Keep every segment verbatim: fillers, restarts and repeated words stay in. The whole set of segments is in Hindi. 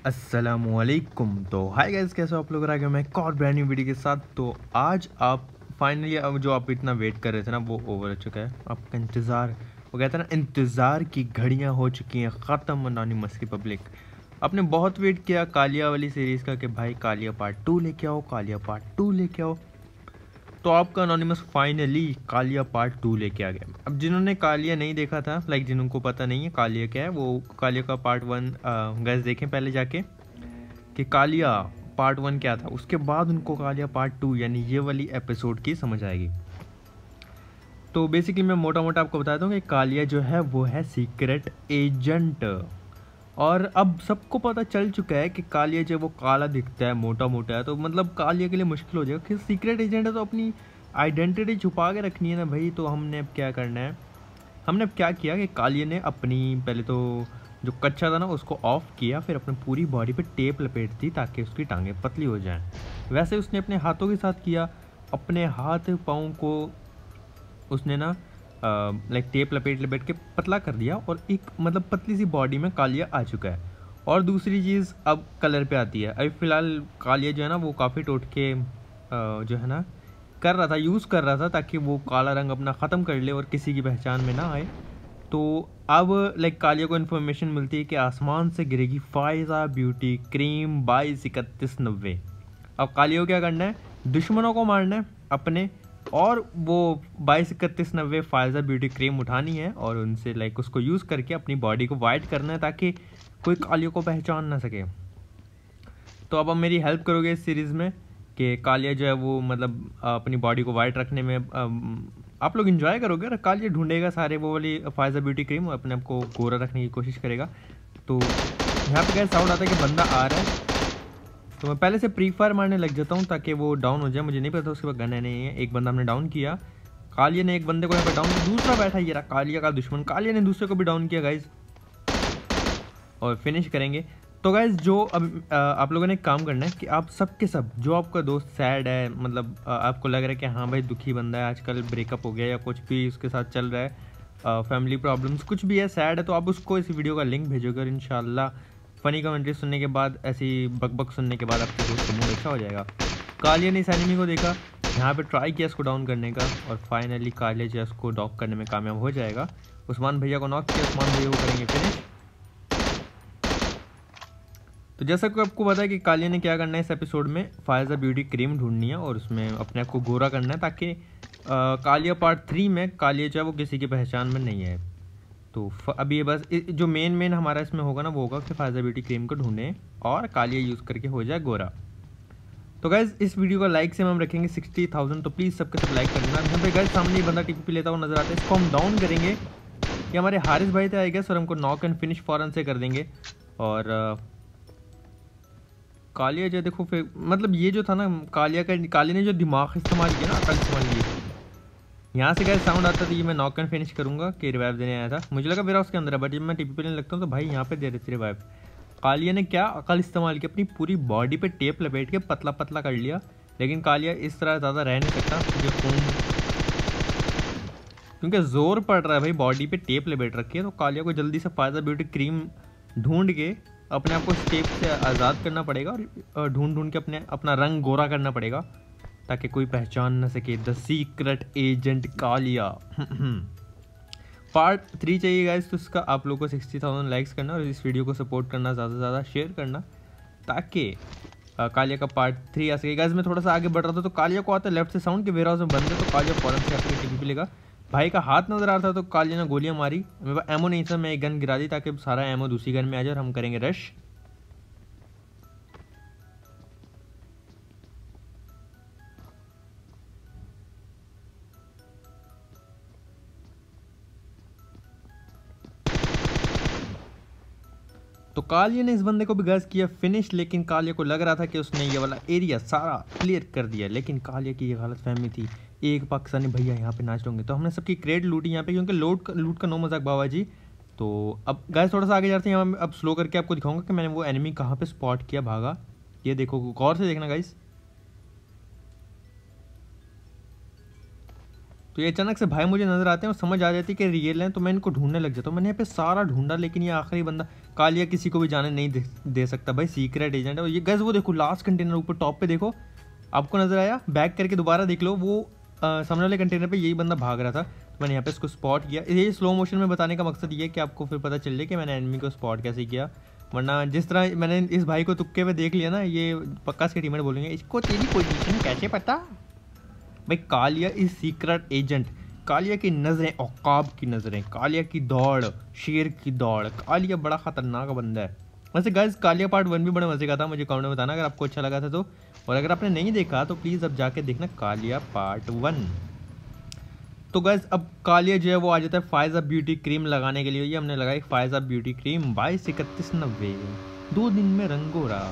अस्सलामुअलैकुम। तो हाय गाइस, कैसे हो आप लोग? आ गया मैं एक और ब्रांड न्यू वीडियो के साथ। तो आज आप फाइनली, अब जो आप इतना वेट कर रहे थे ना, वो ओवर हो चुका है। आपका इंतज़ार, वो कहते हैं ना, इंतज़ार की घड़ियां हो चुकी हैं ख़त्म। अनोनिमस रिपब्लिक, आपने बहुत वेट किया कालिया वाली सीरीज़ का कि भाई कालिया पार्ट टू लेके आओ, कालिया पार्ट टू लेके आओ। तो आपका anonymous finally Kaliya part two लेके आ गया। अब जिन्होंने कालिया नहीं देखा था, लाइक जिनको पता नहीं है कालिया क्या है, वो कालिया का पार्ट वन गैस देखें पहले जाके कि कालिया पार्ट वन क्या था, उसके बाद उनको कालिया पार्ट टू यानी ये वाली एपिसोड की समझ आएगी। तो बेसिकली मैं मोटा मोटा आपको बताता हूँ कि कालिया जो है वो है सीक्रेट एजेंट। और अब सबको पता चल चुका है कि कालिया जब वो काला दिखता है, मोटा मोटा है, तो मतलब कालिया के लिए मुश्किल हो जाएगा कि सीक्रेट एजेंट है तो अपनी आइडेंटिटी छुपा के रखनी है ना भाई। तो हमने अब क्या करना है, हमने अब क्या किया कि कालिया ने अपनी पहले तो जो कच्चा था ना उसको ऑफ किया, फिर अपनी पूरी बॉडी पे टेप लपेट दी ताकि उसकी टांगें पतली हो जाएं। वैसे उसने अपने हाथों के साथ किया, अपने हाथ पाँव को उसने ना लाइक टेप लपेट लपेट के पतला कर दिया और एक मतलब पतली सी बॉडी में कालिया आ चुका है। और दूसरी चीज़ अब कलर पे आती है। अभी फ़िलहाल कालिया जो है ना वो काफ़ी टोटके जो है ना कर रहा था, यूज़ कर रहा था ताकि वो काला रंग अपना ख़त्म कर ले और किसी की पहचान में ना आए। तो अब लाइक कालिया को इन्फॉर्मेशन मिलती है कि आसमान से गिरेगी फायज़ा ब्यूटी क्रीम बाईस इकतीस नब्बे। अब कालिया को क्या करना है, दुश्मनों को मारना है अपने, और वो बाईस इकतीस नब्बे फायज़ा ब्यूटी क्रीम उठानी है और उनसे लाइक उसको यूज़ करके अपनी बॉडी को वाइट करना है ताकि कोई कालिया को पहचान ना सके। तो अब आप मेरी हेल्प करोगे इस सीरीज़ में कि कालिया जो है वो मतलब अपनी बॉडी को वाइट रखने में आप लोग इन्जॉय करोगे और कालिया ढूंढेगा सारे वो वाली फायज़ा ब्यूटी क्रीम और अपने आप को गोरा रखने की कोशिश करेगा। तो यहाँ पे क्या साउंड आता है कि बंदा आ रहा है, तो मैं पहले से प्री फायर मारने लग जाता हूँ ताकि वो डाउन हो जाए। मुझे नहीं पता उसके पास गन है नहीं है। एक बंदा हमने डाउन किया, कालिया ने एक बंदे को यहाँ पे डाउन किया, दूसरा बैठा ये रहा कालिया का दुश्मन। कालिया ने दूसरे को भी डाउन किया गाइज, और फिनिश करेंगे। तो गाइज जो अब आप लोगों ने एक काम करना है कि आप सब के सब, जो आपका दोस्त सैड है, मतलब आपको लग रहा है कि हाँ भाई दुखी बंदा है, आजकल ब्रेकअप हो गया या कुछ भी उसके साथ चल रहा है, फैमिली प्रॉब्लम्स कुछ भी है, सैड है, तो आप उसको इस वीडियो का लिंक भेजोगे और इंशाल्लाह फ़नी कमेंट्री सुनने के बाद, ऐसी बकबक सुनने के बाद आपके दोस्त का मूड अच्छा हो जाएगा। कालिया ने इस एनिमी को देखा, यहाँ पे ट्राई किया इसको डाउन करने का, और फाइनली कालिया जो है उसको डॉक करने में कामयाब हो जाएगा। उस्मान भैया को नॉक किया, उस्मान भैया को करेंगे फिनिश। तो जैसा कि आपको पता है कि कालिया ने क्या करना है इस एपिसोड में, फायज़ा ब्यूटी क्रीम ढूंढनी है और उसमें अपने आप को गोरा करना है ताकि कालिया पार्ट थ्री में कालिया जो है वो किसी की पहचान में नहीं है। तो अभी ये बस जो मेन मेन हमारा इसमें होगा ना वो होगा कि फायज़ा ब्यूटी क्रीम को ढूंढें और कालिया यूज़ करके हो जाए गोरा। तो गाइज इस वीडियो का लाइक से हम रखेंगे सिक्सटी थाउजेंड, तो प्लीज़ सबके सब लाइक करना। यहाँ पे गाइज सामने ही बंदा टीपी लेता हुआ नजर आता है, इसको हम डाउन करेंगे। ये हमारे हारिस भाई थे आएगा सर, हमको नॉक एंड फिनिश फ़ौरन से कर देंगे। और कालिया जो देखो फिर मतलब ये जो था ना कालिया का, कालिया ने जो दिमाग इस्तेमाल किया ना, अकल इस्तेमाल की, यहाँ से गाइस साउंड आता था ये मैं नॉक एंड फिनिश करूँगा कि रिवाइव देने आया था। मुझे लगा मेरा उसके अंदर है, बट जब मैं टीपी पे लेने लगता हूँ तो भाई यहाँ पे दे रहे थे रिवाइव। कालिया ने क्या अकल इस्तेमाल की, अपनी पूरी बॉडी पे टेप लपेट के पतला पतला कर लिया। लेकिन कालिया इस तरह ज़्यादा रह नहीं सकता क्योंकि खून, क्योंकि जोर पड़ रहा है भाई, बॉडी पे टेप लपेट रखी है। तो कालिया को जल्दी से फायज़ा ब्यूटी क्रीम ढूंढ के अपने आप को इस टेप से आज़ाद करना पड़ेगा और ढूंढ ढूंढ के अपने अपना रंग गोरा करना पड़ेगा ताकि कोई पहचान न सके। The secret agent Kaliya part three चाहिए गाइस, तो इसका आप लोगों को सिक्सटी थाउजेंड लाइक्स करना और इस वीडियो को सपोर्ट करना, ज़्यादा से ज़्यादा शेयर करना ताकि कालिया का पार्ट थ्री आ सके। गाइस मैं थोड़ा सा आगे बढ़ रहा था तो कालिया को आता है लेफ्ट से साउंड के वेयर हाउस में बंद है, तो कालिया फौरन से आपके टीवी पे लेगा। भाई का हाथ नजर आ रहा था तो कालिया ने गोलियां मारी, मेरे पास एमो नहीं था, मैं एक गन गिरा दी ताकि सारा एमो दूसरी गन में आ जाए और हम करेंगे रश। तो कालिया ने इस बंदे को भी गैस किया फिनिश, लेकिन कालिया को लग रहा था कि उसने ये वाला एरिया सारा क्लियर कर दिया, लेकिन कालिया की ये गलत फहमी थी। एक पाकिस्तानी भैया यहाँ पे नाच होंगे, तो हमने सबकी क्रेड लूटी यहाँ पे, क्योंकि लूट का लूट का नो मजाक बाबा जी। तो अब गैस थोड़ा सा आगे जाते हैं, यहाँ अब स्लो करके आपको दिखाऊंगा कि मैंने वो एनिमी कहाँ पे स्पॉट किया भागा। ये देखो गौर से देखना गाइस। तो ये अचानक से भाई मुझे नजर आते हैं और समझ आ जाती है कि रियल हैं, तो मैं इनको ढूंढने लग जाता हूँ। मैंने यहाँ पे सारा ढूंढा लेकिन ये आखिरी बंदा, कालिया किसी को भी जाने नहीं दे, दे सकता भाई, सीक्रेट एजेंट है। और ये गैस वो देखो लास्ट कंटेनर ऊपर टॉप पे देखो, आपको नजर आया? बैक करके दोबारा देख लो, वो सामने वाले कंटेनर पे यही बंदा भाग रहा था। तो मैंने यहाँ पे इसको स्पॉट किया। ये स्लो मोशन में बताने का मकसद ये है कि आपको फिर पता चल जाए कि मैंने एनिमी को स्पॉट कैसे किया। वरना जिस तरह मैंने इस भाई को तुक्के पे देख लिया ना, ये पक्का इसके टीममेट बोलेंगे इसको तेरी पोजीशन कैसे पता। भाई Kaliya is secret agent. Kaliya की नज़रें औकाब की नज़रें, कालिया की दौड़ शेर की दौड़, कालिया बड़ा खतरनाक बंदा है। वैसे गाइस कालिया पार्ट वन भी बड़े मजे का था, मुझे कमेंट में बताना अगर आपको अच्छा लगा था तो। और अगर आपने नहीं देखा तो प्लीज़ अब जाके देखना कालिया पार्ट वन। तो गाइस अब कालिया जो है वो आ जाता है फायज़ा ब्यूटी क्रीम लगाने के लिए। ये हमने लगाई फायज़ा ब्यूटी क्रीम बाईस इकतीस नब्बे, दो दिन में रंगोरा।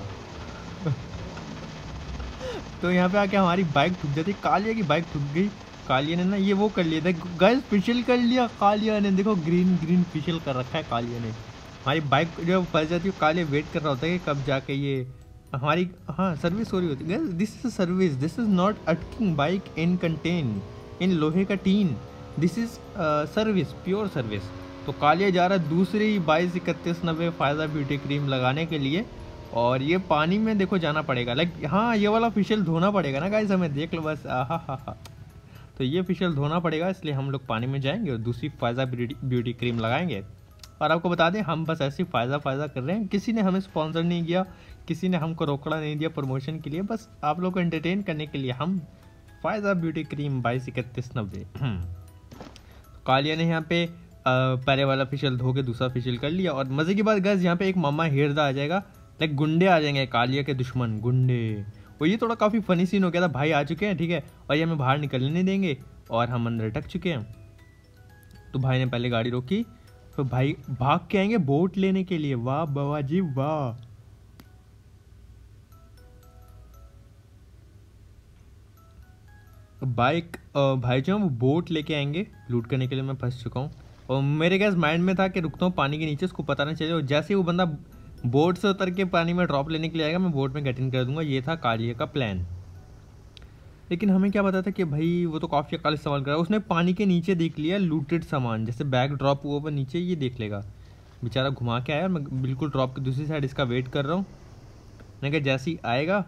तो यहाँ पे आके हमारी बाइक ठुक जाती, कालिया की बाइक ठुक गई। कालिया ने ना ये वो कर लिया था गाइस, फिशल कर लिया कालिया ने, देखो ग्रीन ग्रीन फिशल कर रखा है कालिया ने। हमारी बाइक जो फंस जाती है, कालिया वेट कर रहा होता है कि कब जाके ये हमारी हाँ सर्विस हो रही होती है। This is service, this is not attacking bike in contain in लोहे का tin, this is service, pure service. तो कालिया जा रहा है दूसरी बाईस इकतीस नब्बे फायदा ब्यूटी क्रीम लगाने के लिए। और ये पानी में देखो जाना पड़ेगा, लाइक हाँ ये वाला फिशल धोना पड़ेगा ना गाइस हमें, देख लो बस आहा हा हा। तो ये फिशल धोना पड़ेगा, इसलिए हम लोग पानी में जाएंगे और दूसरी फायदा ब्यूटी क्रीम लगाएंगे। और आपको बता दें हम बस ऐसे फ़ायदा फ़ायदा कर रहे हैं, किसी ने हमें स्पॉन्सर नहीं किया, किसी ने हमको रोकड़ा नहीं दिया प्रमोशन के लिए, बस आप लोग को एंटरटेन करने के लिए हम फायदा ब्यूटी क्रीम बाईस इकतीस नब्बे। कालिया ने यहाँ पे पहले वाला फिशल धो के दूसरा फिशल कर लिया। और मज़े की बात गाइस यहाँ पे एक मामा हेरदा आ जाएगा, लाइक गुंडे आ जाएंगे, कालिया के दुश्मन गुंडे। और ये थोड़ा काफ़ी फनी सीन हो गया था, भाई आ चुके हैं ठीक है, और ये हमें बाहर निकलने नहीं देंगे और हम अंदर अटक चुके हैं। तो भाई ने पहले गाड़ी रोकी, तो भाई भाग के आएंगे बोट लेने के लिए। वाह बाबा जी वाह। बाइक भाई जो है वो बोट लेके आएंगे लूट करने के लिए। मैं फंस चुका हूँ और मेरे गैस माइंड में था कि रुकता हूँ पानी के नीचे, उसको पता नहीं चले। और जैसे ही वो बंदा बोट से उतर के पानी में ड्रॉप लेने के लिए आएगा मैं बोट में गेट इन कर दूंगा। ये था कालिया का प्लान। लेकिन हमें क्या पता था कि भाई वो तो काफ़ी अकाल इस्तेमाल कर रहा है। उसने पानी के नीचे देख लिया लूटेड सामान, जैसे बैग ड्रॉप हुआ पर नीचे ये देख लेगा। बेचारा घुमा के आया, मैं बिल्कुल ड्रॉप की दूसरी साइड इसका वेट कर रहा हूँ। मैंने कहा जैसे ही आएगा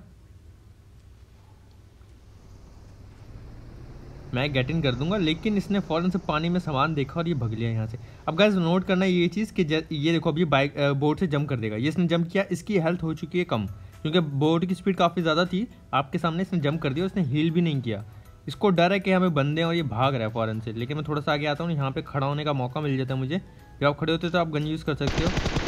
मैं गेट इन कर दूंगा। लेकिन इसने फ़ौरन से पानी में सामान देखा और ये भग लिया यहाँ से। अब गाइस नोट करना ये चीज़ कि ये देखो अभी बाइक बोट से जंप कर देगा। ये इसने जंप किया, इसकी हेल्थ हो चुकी है कम क्योंकि बोट की स्पीड काफ़ी ज़्यादा थी। आपके सामने इसने जंप कर दिया, उसने हील भी नहीं किया। इसको डर है कि हमें बंदे हैं और ये भाग रहा है फ़ौरन से। लेकिन मैं थोड़ा सा आगे आता हूँ, यहाँ पे खड़ा होने का मौका मिल जाता है मुझे। जब आप खड़े होते तो आप गन यूज़ कर सकते हो।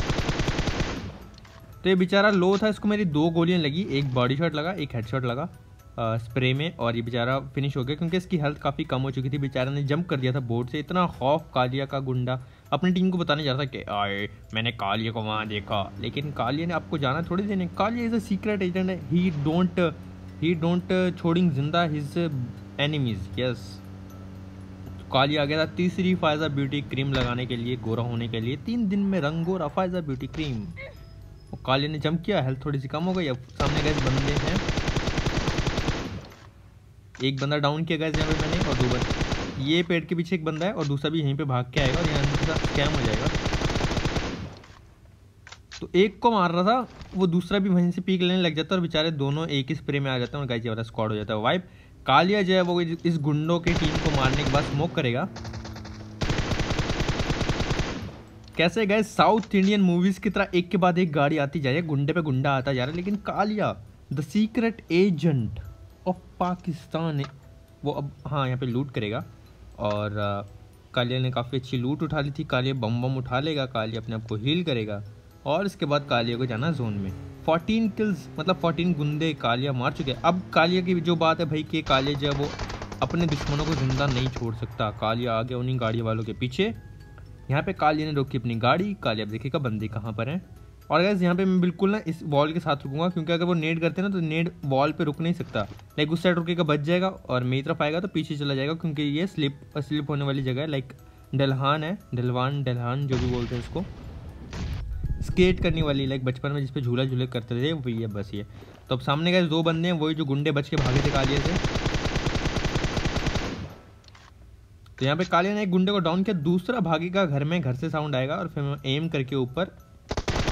तो ये बेचारा लो था, इसको मेरी दो गोलियाँ लगी, एक बॉडी शॉट लगा, एक हेड शॉट लगा स्प्रे में, और ये बेचारा फिनिश हो गया क्योंकि इसकी हेल्थ काफ़ी कम हो चुकी थी। बेचारा ने जंप कर दिया था बोर्ड से। इतना खौफ कालिया का गुंडा अपनी टीम को बताने जा रहा था कि आए मैंने कालिया को वहाँ देखा। लेकिन कालिया ने आपको जाना थोड़ी देने, Kaliya is a secret agent है। ही डोंट ही डोंट छोड़िंग जिंदा हिज एनिमीज। यस कालिया आ गया था तीसरी फायज़ा ब्यूटी क्रीम लगाने के लिए, गोरा होने के लिए। तीन दिन में रंग गोरा फायज़ा ब्यूटी क्रीम। कालिया ने जंप किया, हेल्थ थोड़ी सी कम हो गई। अब सामने गए बंदे हैं, एक बंदा डाउन किया गया यहाँ पे मैंने, और दो बंदे ये पेड़ के पीछे एक बंदा है और दूसरा भी यहीं पे भाग के आएगा और यहाँ के साथ स्कैम हो जाएगा। तो एक को मार रहा था, वो दूसरा भी वहीं से पीक लेने लग जाता है और बेचारे दोनों एक ही स्प्रे में आ जाते हैं और गाइस ये वाला स्क्वाड हो जाता है वाइप। कालिया जो है वो इस गुंडों की टीम को मारने के बाद स्मोक करेगा। कैसे गाइस साउथ इंडियन मूवीज की तरह एक के बाद एक गाड़ी आती जा रही है, गुंडे पे गुंडा आता जा रहा है। लेकिन Kaliya the secret agent of Pakistan वो अब हाँ यहाँ पे लूट करेगा। और कालिया ने काफ़ी अच्छी लूट उठा ली थी। कालिया बम बम उठा लेगा, कालिया अपने आप को हील करेगा और इसके बाद कालिया को जाना जोन में। चौदह किल्स मतलब चौदह गुंडे कालिया मार चुके हैं। अब कालिया की जो बात है भाई कि कालिया जो है वो अपने दुश्मनों को जिंदा नहीं छोड़ सकता। कालिया आ गया उन्हीं गाड़ी वालों के पीछे। यहाँ पे कालिया ने रोकी अपनी गाड़ी। कालिया देखेगा बंदे कहाँ पर हैं। और गाइस यहाँ पे मैं बिल्कुल ना इस वॉल के साथ रुकूंगा क्योंकि अगर वो नेड करते हैं ना तो नेड वॉल पे रुक नहीं सकता। लाइक उस साइड रुकेगा बच जाएगा और मेरी तरफ आएगा तो पीछे चला जाएगा क्योंकि ये स्लिप स्लिप होने वाली जगह है। लाइक डलहान है, डलवान डलहान जो भी बोलते हैं इसको, स्केट करने वाली, लाइक बचपन में जिस पे झूला झूले करते थे वही है बस ये। तो अब सामने गाइस दो बंदे हैं, वही जो गुंडे बच के भागे थे कालिया से। तो यहाँ पे कालिया ने एक गुंडे को डाउन किया, दूसरा भागेगा घर में, घर से साउंड आएगा और फिर मैं एम करके ऊपर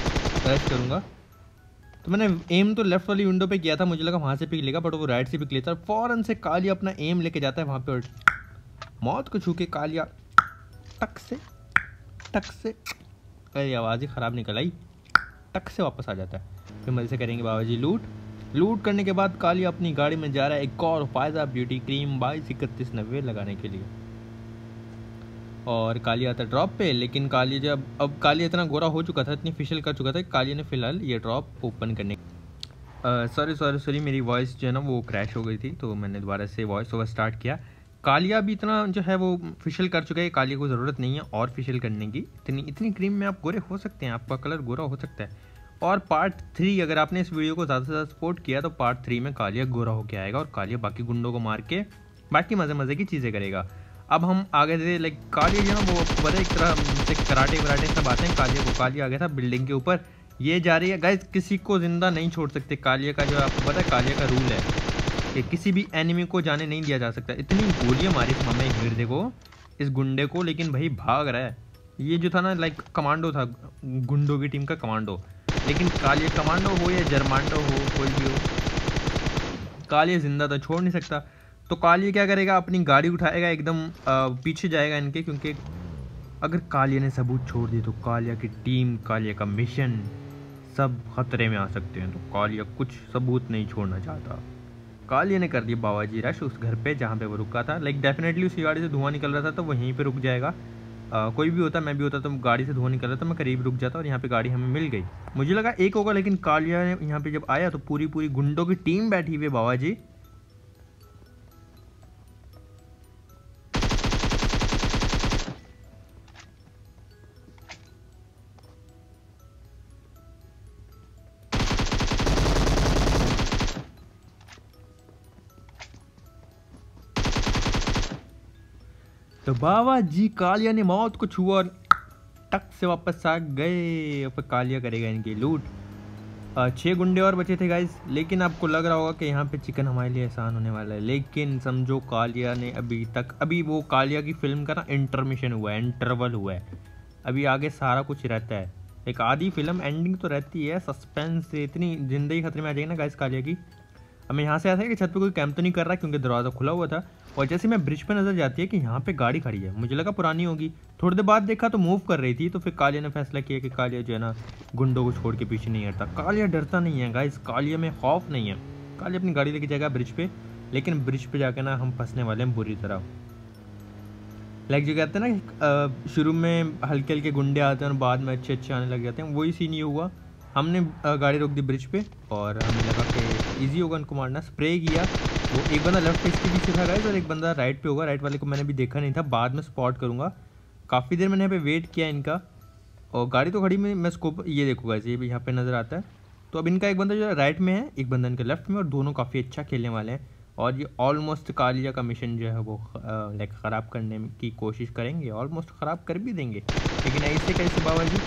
रश करूँगा। तो मैंने एम तो लेफ्ट वाली विंडो पे किया था, मुझे लगा वहाँ से पिक लेगा, बट वो राइट से पिक लेता है। फ़ौरन से कालिया अपना एम लेके जाता है वहाँ पे और मौत को छू के कालिया टक से टक से, अरे आवाज़ ही ख़राब निकल आई, टक से वापस आ जाता है। फिर मज़े से करेंगे बाबा जी लूट। लूट करने के बाद कालिया अपनी गाड़ी में जा रहा है एक और फ़ायदा ब्यूटी क्रीम बाईस इकतीस नब्बे लगाने के लिए। और कालिया आता ड्रॉप पे, लेकिन कालिया जब अब कालिया इतना गोरा हो चुका था, इतनी फिशल कर चुका था, कालिया ने फिलहाल ये ड्रॉप ओपन करने सॉरी सॉरी सॉरी मेरी वॉइस जो है ना वो क्रैश हो गई थी, तो मैंने दोबारा से वॉइस ओवर स्टार्ट किया। कालिया भी इतना जो है वो फिशल कर चुका है, कालिया को ज़रूरत नहीं है और फिशल करने की। इतनी इतनी क्रीम में आप गोरे हो सकते हैं, आपका कलर गोरा हो सकता है। और पार्ट थ्री, अगर आपने इस वीडियो को ज़्यादा से ज़्यादा सपोर्ट किया तो पार्ट थ्री में कालिया गोरा होके आएगा और कालिया बाकी गुंडों को मार के बाकी मज़े मज़े की चीज़ें करेगा। अब हम आगे थे, लाइक कालिया जो ना वो बड़े एक तरह से कराटे वराटे सब आते हैं कालिया को। कालिया आ गया था बिल्डिंग के ऊपर, ये जा रही है गाइस, किसी को ज़िंदा नहीं छोड़ सकते। कालिया का जो आपको पता है कालिया का रूल है कि किसी भी एनिमी को जाने नहीं दिया जा सकता। इतनी गोलियां मारी थी हमें हिरदे को, इस गुंडे को, लेकिन भाई भाग रहा है। ये जो था ना लाइक कमांडो था, गुंडों की टीम का कमांडो, लेकिन कालिया कमांडो हो या जर्मांडो हो, कोई भी हो, कालिया जिंदा तो छोड़ नहीं सकता। तो कालिया क्या करेगा, अपनी गाड़ी उठाएगा, एकदम पीछे जाएगा इनके, क्योंकि अगर कालिया ने सबूत छोड़ दिए तो कालिया की टीम, कालिया का मिशन सब खतरे में आ सकते हैं। तो कालिया कुछ सबूत नहीं छोड़ना चाहता। कालिया ने कर दिया बाबा जी रश उस घर पे जहाँ पे वो रुका था। लाइक डेफिनेटली उसकी गाड़ी से धुआं निकल रहा था तो वहीं पे रुक जाएगा। आ, कोई भी होता, मैं भी होता तो गाड़ी से धुआं निकल रहा था, मैं करीब रुक जाता और यहाँ पे गाड़ी हमें मिल गई। मुझे लगा एक होगा, लेकिन कालिया ने यहाँ पे जब आया तो पूरी पूरी गुंडों की टीम बैठी हुई है बाबा जी। तो बाबा जी कालिया ने मौत को छुआ और टक से वापस आ गए। अब कालिया करेगा इनकी लूट। छः गुंडे और बचे थे गाइस, लेकिन आपको लग रहा होगा कि यहाँ पे चिकन हमारे लिए आसान होने वाला है, लेकिन समझो कालिया ने अभी तक, अभी वो कालिया की फिल्म का ना इंटरमिशन हुआ है, इंटरवल हुआ है, अभी आगे सारा कुछ रहता है। एक आधी फिल्म एंडिंग तो रहती है, सस्पेंस से इतनी जिंदगी खतरे में आ जाएगी ना गाइस कालिया की। हमें यहाँ से ऐसा है कि छत पे कोई कैंप तो नहीं कर रहा क्योंकि दरवाज़ा खुला हुआ था, और जैसे मैं ब्रिज पे नज़र जाती है कि यहाँ पे गाड़ी खड़ी है, मुझे लगा पुरानी होगी। थोड़ी देर बाद देखा तो मूव कर रही थी, तो फिर कालिया ने फैसला किया कि कालिया जो है ना गुंडों को छोड़ के पीछे नहीं हटता। कालिया डरता नहीं है गाइस, कालिया में खौफ नहीं है। कालिया अपनी गाड़ी लेके जाएगा ब्रिज पे, लेकिन ब्रिज पे जाके ना हम फंसने वाले हैं बुरी तरह। लाइक जो कहते हैं ना शुरू में हल्के हल्के गुंडे आते हैं और बाद में अच्छे अच्छे आने लग जाते हैं, वही सीन ये हुआ। हमने गाड़ी रोक दी ब्रिज पे और हमें लगा कि इजी होगा उनको मारना, स्प्रे किया। वो एक बंदा लेफ्ट फेस के पीछे था गाइस और एक बंदा राइट पे होगा। राइट वाले को मैंने भी देखा नहीं था, बाद में स्पॉट करूँगा। काफ़ी देर मैंने यहाँ पे वेट किया इनका, और गाड़ी तो खड़ी में, मैं स्कोप ये देखूँगा, ये भी यहाँ पे नज़र आता है। तो अब इनका एक बंदा जो राइट में है, एक बंदा इनके लेफ्ट में, और दोनों काफ़ी अच्छा खेलने वाले हैं। और ये ऑलमोस्ट कालिया का मिशन जो है वो लाइक ख़राब करने की कोशिश करेंगे, ऑलमोस्ट ख़राब कर भी देंगे, लेकिन ऐसे कैसे बाबा जी।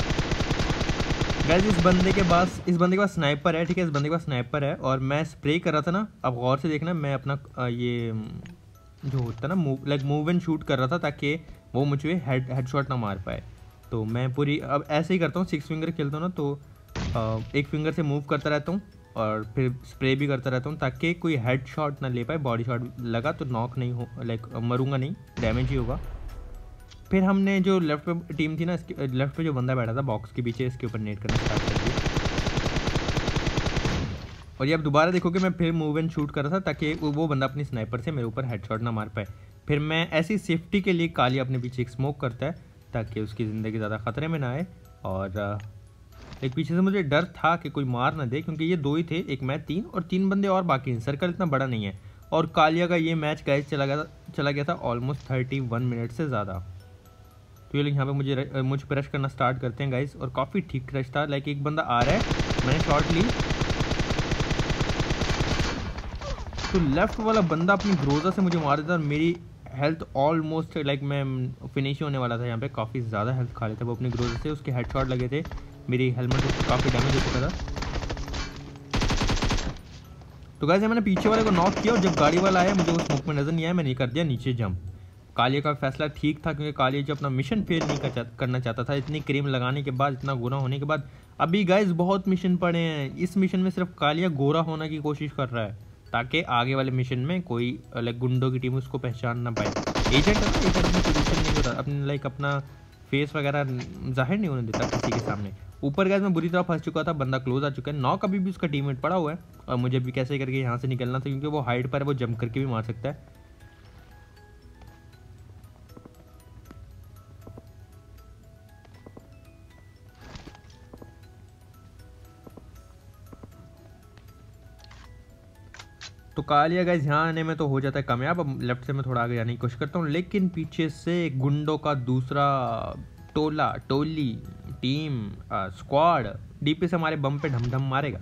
गाइस इस बंदे के पास इस बंदे के पास स्नाइपर है, ठीक है, इस बंदे के पास स्नाइपर है और मैं स्प्रे कर रहा था ना। अब गौर से देखना, मैं अपना ये जो होता है ना move like move and shoot कर रहा था ताकि वो मुझे हेड हेडशॉट ना मार पाए। तो मैं पूरी अब ऐसे ही करता हूँ, सिक्स फिंगर खेलता हूँ ना, तो एक फिंगर से मूव करता रहता हूँ और फिर स्प्रे भी करता रहता हूँ ताकि कोई हेड शॉट ना ले पाए। बॉडी शॉट लगा तो नॉक नहीं हो, लाइक मरूंगा नहीं, डैमेज ही होगा। फिर हमने जो लेफ्ट पे टीम थी ना, इसके लेफ्ट पे जो बंदा बैठा था बॉक्स के पीछे, इसके ऊपर नेट करना स्टार्ट कर दिया। और ये अब दोबारा देखोगे मैं फिर मूव एंड शूट कर रहा था ताकि वो बंदा अपनी स्नाइपर से मेरे ऊपर हेडशॉट ना मार पाए। फिर मैं ऐसी सेफ्टी के लिए कालिया अपने पीछे एक स्मोक करता है ताकि उसकी ज़िंदगी ज़्यादा ख़तरे में ना आए। और एक पीछे से मुझे डर था कि कोई मार ना दे, क्योंकि ये दो ही थे, एक मैं तीन और तीन बंदे और बाकी हैं, सर्कल इतना बड़ा नहीं है। और कालिया का ये मैच गाइस चला गया चला गया था ऑलमोस्ट थर्टी वन मिनट से ज़्यादा। तो ये लोग यहाँ पे मुझे मुझ पर रश करना स्टार्ट करते हैं गाइस, और काफ़ी ठीक रश था। लाइक एक बंदा आ रहा है, मैंने शॉट ली तो लेफ्ट वाला बंदा अपनी ग्रोजा से मुझे मार देता और मेरी हेल्थ ऑलमोस्ट लाइक मैं फिनिश होने वाला था। यहाँ पे काफ़ी ज़्यादा हेल्थ खा लेते वो अपनी ग्रोजा से, उसके हेडशॉट लगे थे, मेरी हेलमेट उसको काफ़ी डैमेज हो चुका था। तो गाइस मैंने पीछे वाले को नॉक किया और जब गाड़ी वाला आया मुझे वो स्मोक में नज़र नहीं आया, मैंने कर दिया नीचे जंप। कालिया का फैसला ठीक था क्योंकि कालिया जो अपना मिशन फेल नहीं कर चा, करना चाहता था। इतनी क्रीम लगाने के बाद, इतना गोरा होने के बाद। अभी गाइस बहुत मिशन पड़े हैं, इस मिशन में सिर्फ कालिया गोरा होने की कोशिश कर रहा है ताकि आगे वाले मिशन में कोई लाइक गुंडों की टीम उसको पहचान ना पाए। एजेंट है ना, एजेंट अपनी पोजीशन नहीं होता, अपने लाइक अपना फेस वगैरह जाहिर नहीं होने देता किसी के सामने। ऊपर गाइस मैं बुरी तरह फंस चुका था, बंदा क्लोज आ चुका है। नॉक अभी भी उसका टीममेट पड़ा हुआ है और मुझे भी कैसे करके यहाँ से निकलना था क्योंकि वो हाइट पर है, वो जंप करके भी मार सकता है। तो कालिया गाइस यहाँ आने में तो हो जाता है कामयाब। अब लेफ्ट से मैं थोड़ा आगे जाने की कोशिश करता हूँ, लेकिन पीछे से गुंडों का दूसरा टोला, टोली, टीम, स्क्वाड डीपी से हमारे बम पे ढम ढम मारेगा।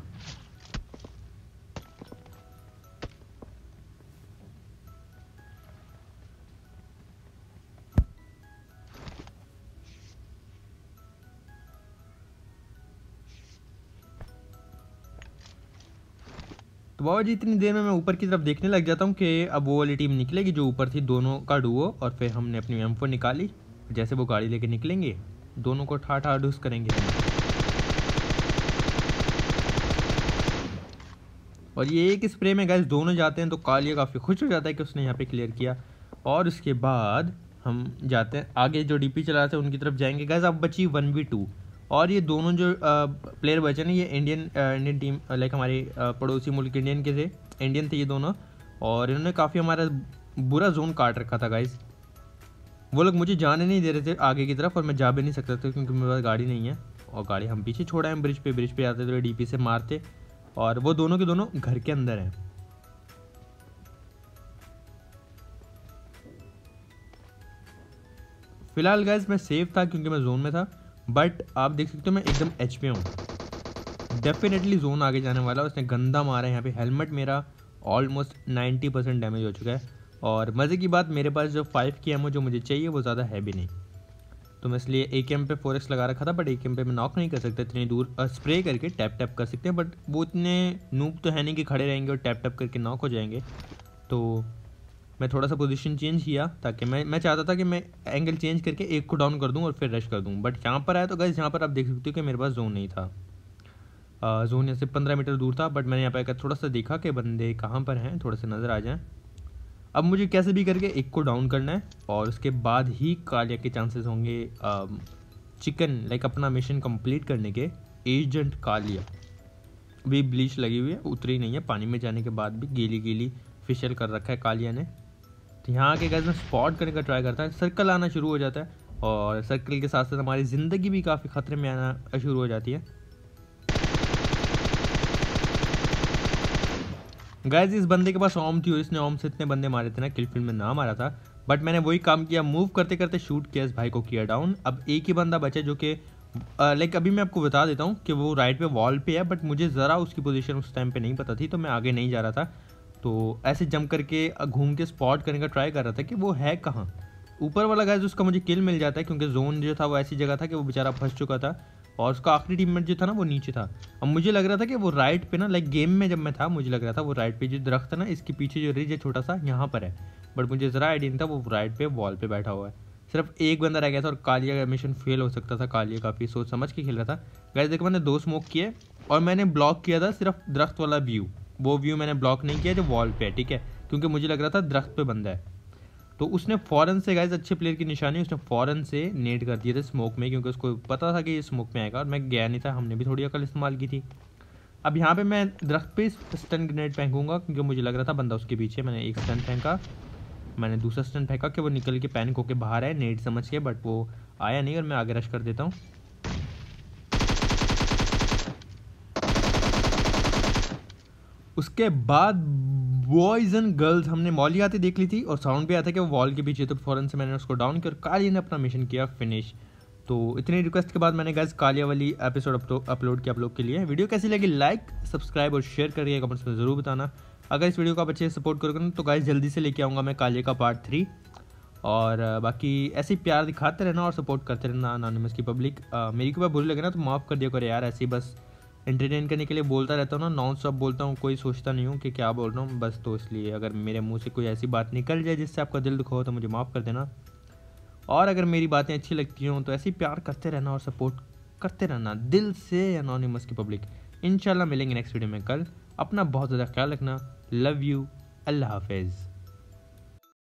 तो बाबा जी इतनी देर में मैं ऊपर की तरफ देखने लग जाता हूँ कि अब वो वाली टीम निकलेगी जो ऊपर थी, दोनों का डुओ। और फिर हमने अपनी एम फोर निकाली, जैसे वो गाड़ी लेके निकलेंगे दोनों को ठा ठा डूस करेंगे। और ये एक स्प्रे में गाइस दोनों जाते हैं तो कालिया काफ़ी खुश हो जाता है कि उसने यहाँ पे क्लियर किया। और उसके बाद हम जाते हैं आगे, जो डीपी चला रहे थे उनकी तरफ जाएंगे। गाइस अब बची वन वी टू और ये दोनों जो प्लेयर बचे ना, ये इंडियन इंडियन टीम लाइक हमारे पड़ोसी मुल्क इंडियन के थे, इंडियन थे ये दोनों। और इन्होंने काफ़ी हमारा बुरा जोन काट रखा था गाइस। वो लोग मुझे जाने नहीं दे रहे थे आगे की तरफ और मैं जा भी नहीं सकता था क्योंकि मेरे पास गाड़ी नहीं है। और गाड़ी हम पीछे छोड़ा है ब्रिज पे, ब्रिज पे आते थे डीपी से मारते। और वो दोनों के दोनों घर के अंदर हैं। फिलहाल गाइस मैं सेफ था क्योंकि मैं जोन में था, बट आप देख सकते हो मैं एकदम एच पे हूँ। डेफिनेटली जोन आगे जाने वाला। उसने गंदा मारा है यहाँ पे। हेलमेट मेरा ऑलमोस्ट नाइन्टी परसेंट डैमेज हो चुका है। और मज़े की बात, मेरे पास जो फाइव की एमओ जो मुझे चाहिए वो ज़्यादा है भी नहीं, तो मैं इसलिए ए के एम पे फोर एक्स लगा रखा था। बट ए के एम पे मैं नॉक नहीं कर सकता इतनी दूर, स्प्रे करके टैप टैप कर सकते हैं, बट वो इतने नूब तो है नहीं कि खड़े रहेंगे और टैप टैप करके नॉक हो जाएंगे। तो मैं थोड़ा सा पोजीशन चेंज किया ताकि मैं मैं चाहता था कि मैं एंगल चेंज करके एक को डाउन कर दूं और फिर रश कर दूं। बट यहाँ पर आया तो गाइस यहाँ पर आप देख सकते हो कि मेरे पास जोन नहीं था। आ, जोन यहाँ से पंद्रह मीटर दूर था, बट मैंने यहाँ पे आकर थोड़ा सा देखा कि बंदे कहाँ पर हैं, थोड़े से नज़र आ जाएँ। अब मुझे कैसे भी करके एक को डाउन करना है और उसके बाद ही कालिया के चांसेस होंगे चिकन लाइक अपना मिशन कंप्लीट करने के। एजेंट कालिया भी ब्लीच लगी हुई है, उतरी नहीं है, पानी में जाने के बाद भी गीली गीली फेशियल कर रखा है कालिया ने। तो यहाँ आके गाइस मैं स्पॉट करने का ट्राई करता है, सर्कल आना शुरू हो जाता है और सर्कल के साथ साथ हमारी ज़िंदगी भी काफ़ी ख़तरे में आना शुरू हो जाती है। गाइस इस बंदे के पास ओम थी और इसने ओम से इतने बंदे मारे थे ना, किल फील्ड में ना मारा था, बट मैंने वही काम किया, मूव करते करते शूट किया, इस भाई को किया डाउन। अब एक ही बंदा बचा जो कि लाइक अभी मैं आपको बता देता हूँ कि वो राइट पे वॉल पे है, बट मुझे ज़रा उसकी पोजीशन उस टाइम पे नहीं पता थी तो मैं आगे नहीं जा रहा था। तो ऐसे जंप करके घूम के स्पॉट करने का ट्राई कर रहा था कि वो है कहाँ। ऊपर वाला गाइस उसका मुझे किल मिल जाता है क्योंकि जोन जो था वो ऐसी जगह था कि वो बेचारा फंस चुका था और उसका आखिरी टीममेट जो था ना वो नीचे था। अब मुझे लग रहा था कि वो राइट पे ना, लाइक गेम में जब मैं था मुझे लग रहा था वो राइट पे जो दरख्त है ना इसके पीछे जो रिज है छोटा सा यहाँ पर है, बट मुझे ज़रा आइडिया नहीं था वो राइट पे वॉल पे बैठा हुआ है। सिर्फ एक बंदा रह गया था और कालिया का मिशन फेल हो सकता था। कालिया काफ़ी सोच समझ के खेल रहा था। गाइस देखो मैंने दो स्मोक किए और मैंने ब्लॉक किया था सिर्फ दरख्त वाला व्यू, वो व्यू मैंने ब्लॉक नहीं किया जो वॉल पे है, ठीक है, क्योंकि मुझे लग रहा था दरख्त पे बंदा है। तो उसने फ़ौरन से गाइस अच्छे प्लेयर की निशानी, उसने फ़ौरन से नेट कर दिए थे स्मोक में क्योंकि उसको पता था कि ये स्मोक में आएगा और मैं गया नहीं था, हमने भी थोड़ी अकल इस्तेमाल की थी। अब यहाँ पे मैं दरख्त पे स्टन ग्रेनेड फेंकूंगा क्योंकि मुझे लग रहा था बंदा उसके पीछे। मैंने एक स्टन फेंका, मैंने दूसरा स्टन फेंका कि वो निकल के पैनिक होकर बाहर आए नेट समझ के, बट वो आया नहीं और मैं आगे रश कर देता हूँ। उसके बाद बॉयज़ एंड गर्ल्स हमने मॉली आते देख ली थी और साउंड भी आया था कि वो वॉल के पीछे, तो फ़ौरन से मैंने उसको डाउन किया और कालिया ने अपना मिशन किया फिनिश। तो इतनी रिक्वेस्ट के बाद मैंने गाइस कालिया वाली एपिसोड अपलोड किया आप लोग के लिए। वीडियो कैसी लगी लाइक सब्सक्राइब और शेयर करिए, कमेंट्स में ज़रूर बताना। अगर इस वीडियो को आप अच्छे से सपोर्ट करोगे तो गाइस जल्दी से लेके आऊँगा मैं कालिया का पार्ट थ्री। और बाकी ऐसे ही प्यार दिखाते रहना और सपोर्ट करते रहना अनोनिमस की पब्लिक। मेरी को बात बुरी लगे ना तो माफ़ कर दिया करो यार, ऐसे ही बस एंटरटेन करने के लिए बोलता रहता हूँ ना, नॉन स्टॉप बोलता हूँ, कोई सोचता नहीं हूँ कि क्या बोल रहा हूँ बस। तो इसलिए अगर मेरे मुंह से कोई ऐसी बात निकल जाए जिससे आपका दिल दुखा हो तो मुझे माफ़ कर देना। और अगर मेरी बातें अच्छी लगती हों तो ऐसे ही प्यार करते रहना और सपोर्ट करते रहना दिल से। एनोनिमस की पब्लिक, इंशाल्लाह मिलेंगे नेक्स्ट वीडियो में कल। अपना बहुत ज़्यादा ख्याल रखना। Love you. अल्लाह हाफिज़।